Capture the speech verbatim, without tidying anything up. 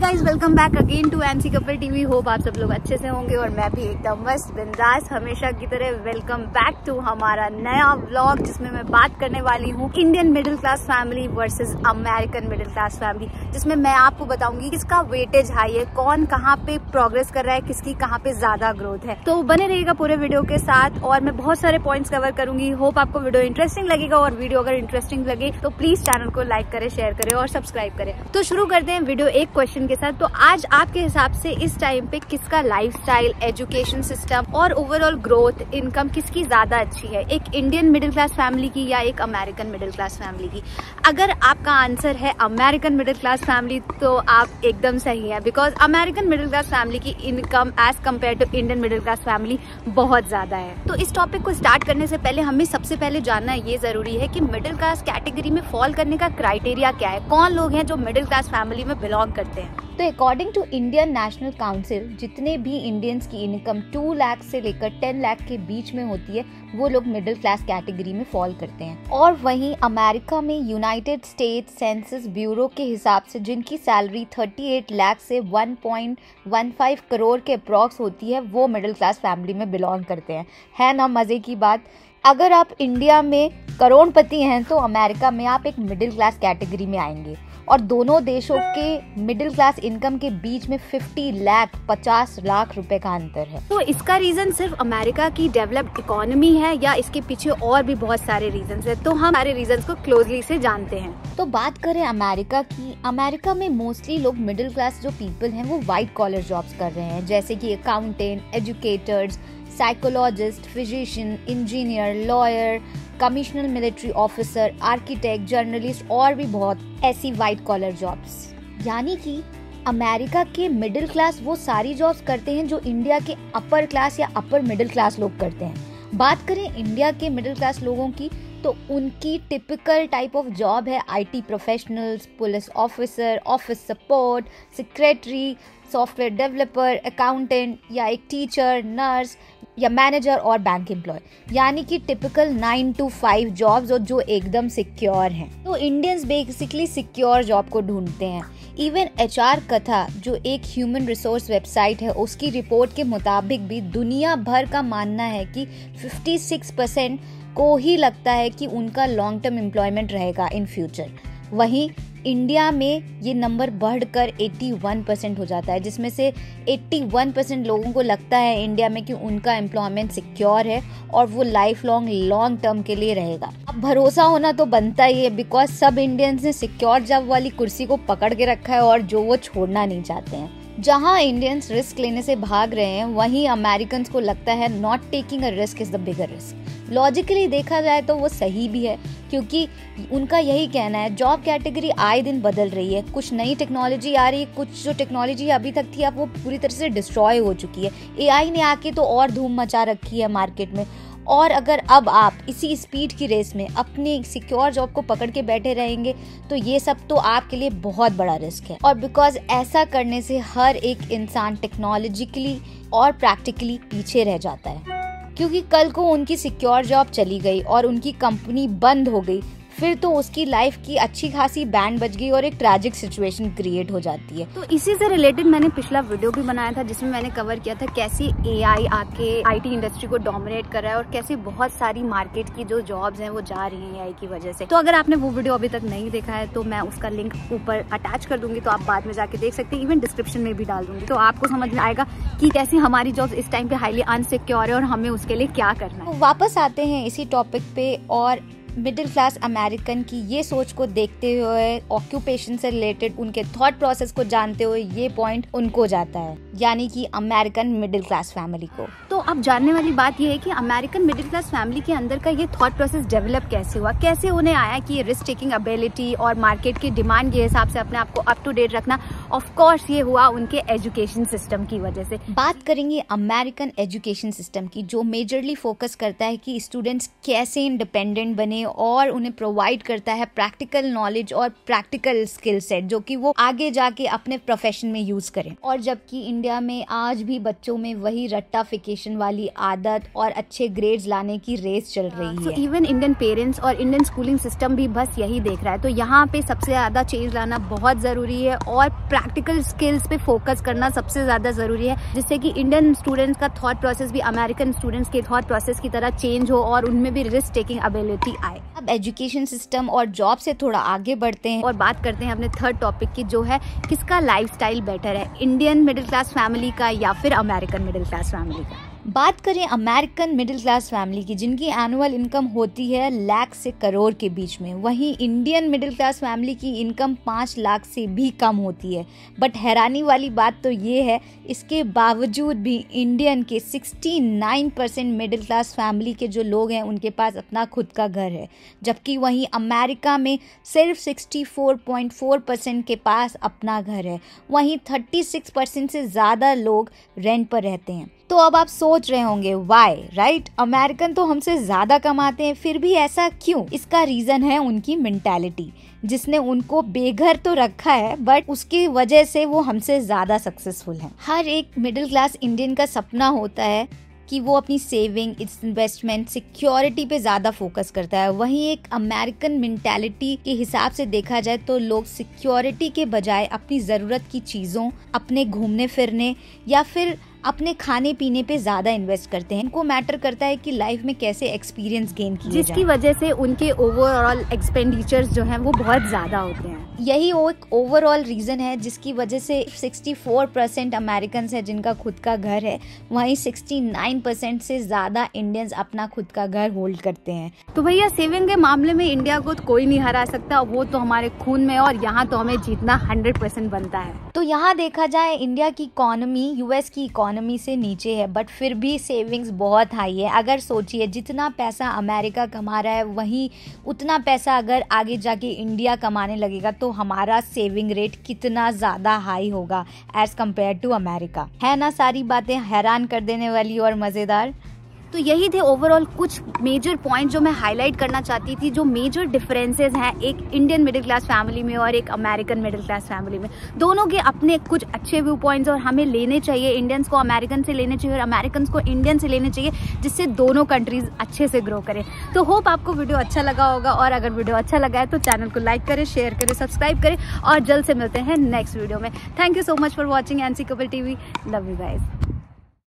Guys, welcome back again to MC couple TV. Hope आप सब लोग अच्छे से होंगे और मैं भी एकदम मस्त बिंदास हमेशा की तरह। वेलकम बैक टू हमारा नया व्लॉग जिसमें मैं बात करने वाली हूँ Indian middle class family versus American middle class family, जिसमें मैं आपको बताऊंगी किसका वेटेज हाई है, कौन कहाँ पे प्रोग्रेस कर रहा है, किसकी कहाँ पे ज्यादा ग्रोथ है। तो बने रहिएगा पूरे वीडियो के साथ और मैं बहुत सारे पॉइंट्स कवर करूंगी। होप आपको वीडियो इंटरेस्टिंग लगेगा और वीडियो अगर इंटरेस्टिंग लगे तो प्लीज चैनल को लाइक करें, शेयर करें और सब्सक्राइब करें। तो शुरू करते हैं वीडियो एक क्वेश्चन के साथ। तो आज आपके हिसाब से इस टाइम पे किसका लाइफस्टाइल, एजुकेशन सिस्टम और ओवरऑल ग्रोथ, इनकम किसकी ज्यादा अच्छी है, एक इंडियन मिडिल क्लास फैमिली की या एक अमेरिकन मिडिल क्लास फैमिली की? अगर आपका आंसर है अमेरिकन मिडिल क्लास फैमिली तो आप एकदम सही है, because American middle class family की income as compared to Indian middle class family बहुत ज्यादा है। तो इस टॉपिक को स्टार्ट करने से पहले हमें सबसे पहले जानना ये जरूरी है कि मिडिल क्लास कैटेगरी में फॉल करने का क्राइटेरिया क्या है, कौन लोग हैं जो मिडिल क्लास फैमिली में बिलोंग करते हैं। तो according to Indian National Council, जितने भी इंडियंस की इनकम टू लाख से लेकर टेन लाख के बीच में होती है वो लोग मिडिल क्लास कैटेगरी में फॉल करते हैं। और वहीं अमेरिका में यूनाइटेड स्टेट्स सेंसस ब्यूरो के हिसाब से जिनकी सैलरी अड़तीस लाख से एक पॉइंट एक पाँच करोड़ के अप्रॉक्स होती है वो मिडिल क्लास फैमिली में बिलोंग करते हैं। है ना मजे की बात। अगर आप इंडिया में करोड़पति हैं तो अमेरिका में आप एक मिडिल क्लास कैटेगरी में आएंगे और दोनों देशों के मिडिल क्लास इनकम के बीच में पचास लाख पचास लाख रुपए का अंतर है। तो इसका रीजन सिर्फ अमेरिका की डेवलप्ड इकोनॉमी है या इसके पीछे और भी बहुत सारे रीजंस है? तो हम सारे रीजंस को क्लोजली से जानते हैं। तो बात करें अमेरिका की, अमेरिका में मोस्टली लोग मिडिल क्लास जो पीपल हैं वो व्हाइट कॉलर जॉब्स कर रहे हैं, जैसे कि accountant, educators, psychologist, physician, engineer, lawyer, commissioner military officer, architect, journalist और भी बहुत ऐसी व्हाइट कॉलर जॉब्स। यानी कि अमेरिका के मिडिल क्लास वो सारी जॉब्स करते हैं जो इंडिया के अपर क्लास या अपर मिडिल क्लास लोग करते हैं। बात करें इंडिया के मिडिल क्लास लोगों की तो उनकी टिपिकल टाइप ऑफ जॉब है IT professionals, police officer, office support, secretary, software developer, accountant या एक टीचर, नर्स या मैनेजर और बैंक एम्प्लॉय। यानी कि typical nine to five jobs और जो एकदम सिक्योर हैं। तो इंडियंस बेसिकली सिक्योर जॉब को ढूंढते हैं। इवन एचआर कथा जो एक ह्यूमन रिसोर्स वेबसाइट है उसकी रिपोर्ट के मुताबिक भी दुनिया भर का मानना है कि छप्पन परसेंट को ही लगता है कि उनका लॉन्ग टर्म एम्प्लॉयमेंट रहेगा इन फ्यूचर। वहीं इंडिया में ये नंबर बढ़कर इक्यासी परसेंट हो जाता है, जिसमें से इक्यासी परसेंट लोगों को लगता है इंडिया में कि उनका एम्प्लॉयमेंट सिक्योर है और वो लाइफ लॉन्ग लॉन्ग टर्म के लिए रहेगा। अब भरोसा होना तो बनता ही है, बिकॉज सब इंडियंस ने सिक्योर जॉब वाली कुर्सी को पकड़ के रखा है और जो वो छोड़ना नहीं चाहते हैं। जहां इंडियंस रिस्क लेने से भाग रहे हैं वहीं अमेरिकन को लगता है not taking a risk is the bigger risk. Logically देखा जाए तो वो सही भी है, क्योंकि उनका यही कहना है जॉब कैटेगरी आए दिन बदल रही है, कुछ नई टेक्नोलॉजी आ रही है, कुछ जो टेक्नोलॉजी अभी तक थी अब वो पूरी तरह से डिस्ट्रॉय हो चुकी है। एआई ने आके तो और धूम मचा रखी है मार्केट में। और अगर अब आप इसी स्पीड की रेस में अपनी सिक्योर जॉब को पकड़ के बैठे रहेंगे तो ये सब तो आपके लिए बहुत बड़ा रिस्क है। और बिकॉज ऐसा करने से हर एक इंसान टेक्नोलॉजिकली और प्रैक्टिकली पीछे रह जाता है, क्योंकि कल को उनकी सिक्योर जॉब चली गई और उनकी कंपनी बंद हो गई, फिर तो उसकी लाइफ की अच्छी खासी बैंड बज गई और एक ट्रैजिक सिचुएशन क्रिएट हो जाती है। तो इसी से रिलेटेड मैंने पिछला वीडियो भी बनाया था जिसमें मैंने कवर किया था कैसे एआई आके आईटी इंडस्ट्री को डोमिनेट कर रहा है और कैसे बहुत सारी मार्केट की जो जॉब्स हैं वो जा रही हैं एआई की वजह से। तो अगर आपने वो वीडियो अभी तक नहीं देखा है तो मैं उसका लिंक ऊपर अटैच कर दूंगी, तो आप बाद में जाके देख सकते हैं। इवन डिस्क्रिप्शन में भी डाल दूंगी, तो आपको समझ में आएगा कि कैसे हमारी जॉब्स इस टाइम पे हाईली अनसिक्योर है और हमें उसके लिए क्या करना है। तो वापस आते हैं इसी टॉपिक पे और मिडिल क्लास अमेरिकन की ये सोच को देखते हुए, ऑक्यूपेशन से रिलेटेड उनके थॉट प्रोसेस को जानते हुए ये पॉइंट उनको जाता है, यानी कि अमेरिकन मिडिल क्लास फैमिली को। तो अब जानने वाली बात ये है कि अमेरिकन मिडिल क्लास फैमिली के अंदर का ये थॉट प्रोसेस डेवलप कैसे हुआ, कैसे उन्हें आया कि रिस्क टेकिंग एबिलिटी और मार्केट की डिमांड के हिसाब से अपने आप को अप टू डेट रखना। ऑफ कोर्स ये हुआ उनके एजुकेशन सिस्टम की वजह से। बात करेंगे अमेरिकन एजुकेशन सिस्टम की, जो मेजरली फोकस करता है कि स्टूडेंट्स कैसे इंडिपेंडेंट बने और उन्हें प्रोवाइड करता है प्रैक्टिकल नॉलेज और प्रैक्टिकल स्किल सेट जो कि वो आगे जाके अपने प्रोफेशन में यूज करें। और जबकि इंडिया में आज भी बच्चों में वही रट्टाफिकेशन वाली आदत और अच्छे ग्रेड्स लाने की रेस चल रही है। इवन इंडियन पेरेंट्स और इंडियन स्कूलिंग सिस्टम भी बस यही देख रहा है। तो यहाँ पे सबसे ज्यादा चेंज लाना बहुत जरूरी है और प्रैक्टिकल स्किल्स पे फोकस करना सबसे ज़्यादा ज़रूरी है, जिससे कि इंडियन स्टूडेंट्स का थॉट प्रोसेस भी अमेरिकन स्टूडेंट्स के थॉट प्रोसेस की तरह चेंज हो और उनमें भी रिस्क टेकिंग एबिलिटी आए। अब एजुकेशन सिस्टम और जॉब से थोड़ा आगे बढ़ते हैं और बात करते हैं अपने थर्ड टॉपिक की, जो है किसका लाइफस्टाइल बेटर है, इंडियन मिडिल क्लास फैमिली का या फिर अमेरिकन मिडिल क्लास फैमिली का। बात करें अमेरिकन मिडिल क्लास फैमिली की, जिनकी एनुअल इनकम होती है लाख से करोड़ के बीच में, वहीं इंडियन मिडिल क्लास फैमिली की इनकम पाँच लाख से भी कम होती है। बट हैरानी वाली बात तो ये है, इसके बावजूद भी इंडियन के उनहत्तर परसेंट मिडिल क्लास फैमिली के जो लोग हैं उनके पास अपना खुद का घर है, जबकि वहीं अमेरिका में सिर्फ चौंसठ पॉइंट चार परसेंट के पास अपना घर है। वहीं छत्तीस परसेंट से ज़्यादा लोग रेंट पर रहते हैं। तो अब आप सोच रहे होंगे वाई, राइट? अमेरिकन तो हमसे ज्यादा कमाते हैं, फिर भी ऐसा क्यों? इसका रीजन है उनकी मेंटालिटी, जिसने उनको बेघर तो रखा है बट उसकी वजह से वो हमसे ज्यादा सक्सेसफुल हैं। हर एक मिडिल क्लास इंडियन का सपना होता है कि वो अपनी सेविंग, इन्वेस्टमेंट, सिक्योरिटी पे ज़्यादा फोकस करता है। वहीं एक अमेरिकन मेंटालिटी के हिसाब से देखा जाए तो लोग सिक्योरिटी के बजाय अपनी ज़रूरत की चीज़ों, अपने घूमने फिरने या फिर अपने खाने पीने पे ज्यादा इन्वेस्ट करते हैं। उनको मैटर करता है कि लाइफ में कैसे एक्सपीरियंस गेन किया जाए, जिसकी वजह से उनके ओवरऑल एक्सपेंडिचर्स जो हैं वो बहुत ज्यादा होते हैं। यही वो एक ओवरऑल रीजन है जिसकी वजह से चौंसठ परसेंट अमेरिकन है जिनका खुद का घर है, वहीं उनहत्तर परसेंट से ज्यादा इंडियंस अपना खुद का घर होल्ड करते हैं। तो भैया सेविंग के मामले में इंडिया को तो कोई नहीं हरा सकता, वो तो हमारे खून में, और यहाँ तो हमें जीतना हंड्रेड परसेंट बनता है। तो यहाँ देखा जाए इंडिया की इकोनॉमी यूएस की इकोनॉमी से नीचे है, बट फिर भी सेविंग्स बहुत हाई है। अगर सोचिए जितना पैसा अमेरिका कमा रहा है, वहीं उतना पैसा अगर आगे जाके इंडिया कमाने लगेगा तो हमारा सेविंग रेट कितना ज़्यादा हाई होगा एज कम्पेयर टू अमेरिका। है ना सारी बातें हैरान कर देने वाली और मज़ेदार। तो यही थे ओवरऑल कुछ मेजर पॉइंट जो मैं हाईलाइट करना चाहती थी, जो मेजर डिफरेंसेस हैं एक इंडियन मिडिल क्लास फैमिली में और एक अमेरिकन मिडिल क्लास फैमिली में। दोनों के अपने कुछ अच्छे व्यू पॉइंट्स और हमें लेने चाहिए, इंडियंस को अमेरिकन से लेने चाहिए और अमेरिकन को इंडियन से लेने चाहिए, जिससे दोनों कंट्रीज अच्छे से ग्रो करें। तो होप आपको वीडियो अच्छा लगा होगा, और अगर वीडियो अच्छा लगा है तो चैनल को लाइक करें, शेयर करें, सब्सक्राइब करें, और जल्द से मिलते हैं नेक्स्ट वीडियो में। Thank you so much for watching NC couple TV. Love you guys.